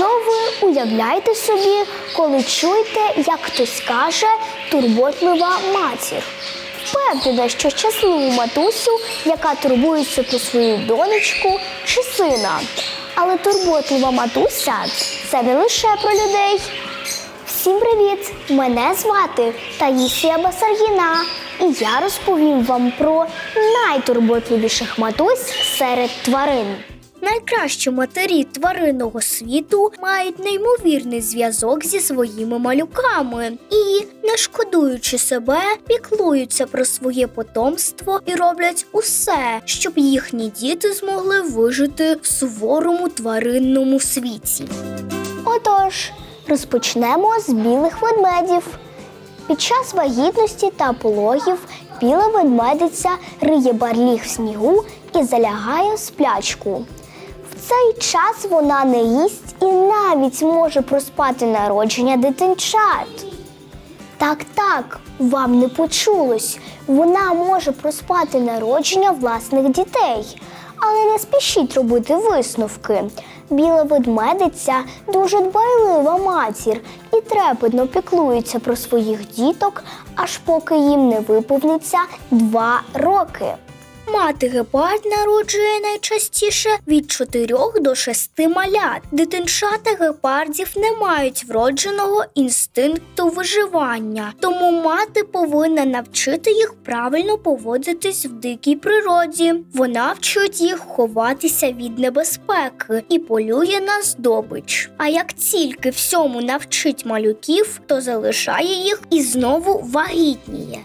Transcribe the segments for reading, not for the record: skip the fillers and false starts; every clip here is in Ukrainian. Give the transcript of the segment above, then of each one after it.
Що ви уявляєте собі, коли чуєте, як хтось каже «турботлива матір»? Впевнена, що щасливу матусю, яка турбується про свою донечку чи сина. Але турботлива матуся – це не лише про людей. Всім привіт! Мене звати Таїсія Басаргіна, і я розповім вам про найтурботливіших матусь серед тварин. Найкращі матері тваринного світу мають неймовірний зв'язок зі своїми малюками і, не шкодуючи себе, піклуються про своє потомство і роблять усе, щоб їхні діти змогли вижити в суворому тваринному світі. Отож, розпочнемо з білих ведмедів. Під час вагітності та пологів біла ведмедиця риє барліг в снігу і залягає в сплячку. В цей час вона не їсть і навіть може проспати народження дитинчат. Так, вам не почулось. Вона може проспати народження власних дітей. Але не спішіть робити висновки. Біла ведмедиця – дуже дбайлива матір і трепетно піклується про своїх діток, аж поки їм не виповниться 2 роки. Мати-гепард народжує найчастіше від 4 до 6 малят. Дитинчата гепардів не мають вродженого інстинкту виживання, тому мати повинна навчити їх правильно поводитись в дикій природі. Вона вчить їх ховатися від небезпеки і полює на здобич. А як тільки всьому навчить малюків, то залишає їх і знову вагітніє.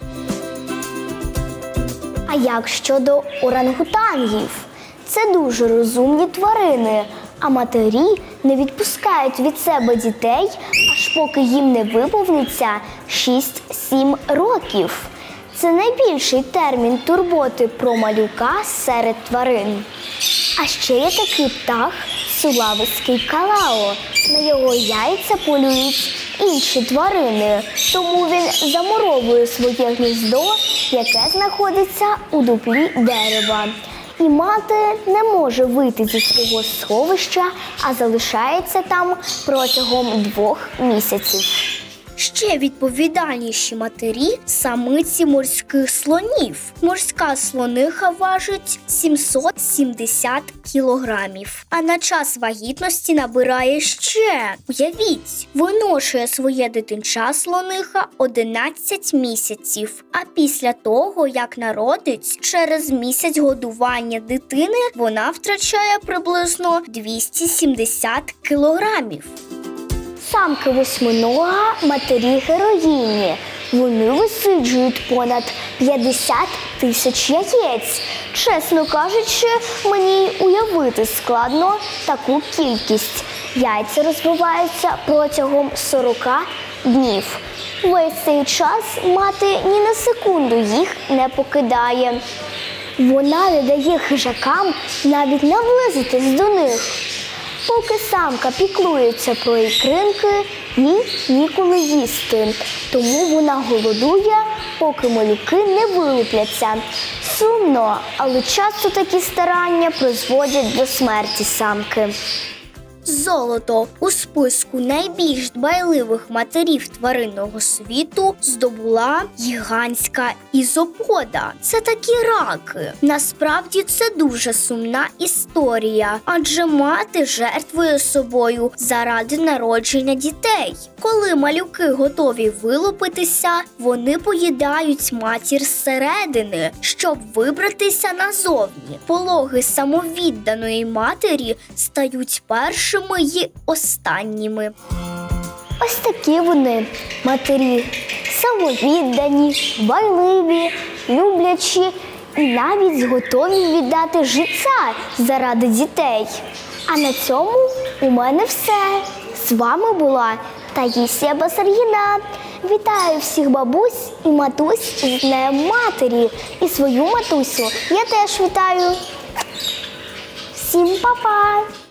А як щодо орангутангів? Це дуже розумні тварини, а матері не відпускають від себе дітей, аж поки їм не виповниться 6-7 років. Це найбільший термін турботи про малюка серед тварин. А ще є такий птах – сулавеський калао. На його яйця полюють інші тварини, тому він замуровує своє гніздо, яке знаходиться у дуплі дерева. І мати не може вийти зі свого сховища, а залишається там протягом 2 місяців. Ще відповідальніші матері – самиці морських слонів. Морська слониха важить 770 кілограмів, а на час вагітності набирає ще. Уявіть, виношує своє дитинча слониха 11 місяців, а після того, як народить, через місяць годування дитини вона втрачає приблизно 270 кілограмів. Самки восьминога – матері-героїні. Вони висиджують понад 50 тисяч яєць. Чесно кажучи, мені уявити складно таку кількість. Яйця розвиваються протягом 40 днів. Весь цей час мати ні на секунду їх не покидає. Вона не дає хижакам навіть наблизитись до них. Поки самка піклується про ікринки, їй ніколи їсти. Тому вона голодує, поки малюки не вилупляться. Сумно, але часто такі старання призводять до смерті самки. Золото у списку найбільш дбайливих матерів тваринного світу здобула гігантська ізопода. Це такі раки. Насправді це дуже сумна історія, адже мати жертвує собою заради народження дітей. Коли малюки готові вилупитися, вони поїдають матір зсередини, щоб вибратися назовні. Пологи самовідданої матері стають першими і останніми. Ось такі вони, матері, самовіддані, дбайливі, люблячі і навіть готові віддати життя заради дітей. А на цьому у мене все. З вами була Таїсія Басаргіна. Вітаю всіх бабусь і матусь з Днем Матері. І свою матусю я теж вітаю. Всім па-па!